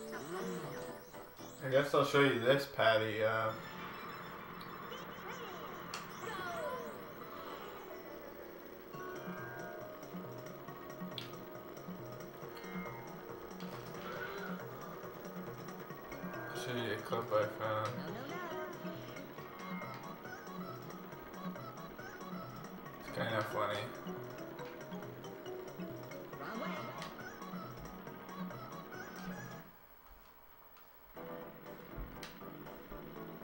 I guess I'll show you this, Patty. I'll show you a clip I found. It's kind of funny.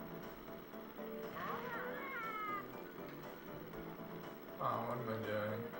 Oh, what am I doing?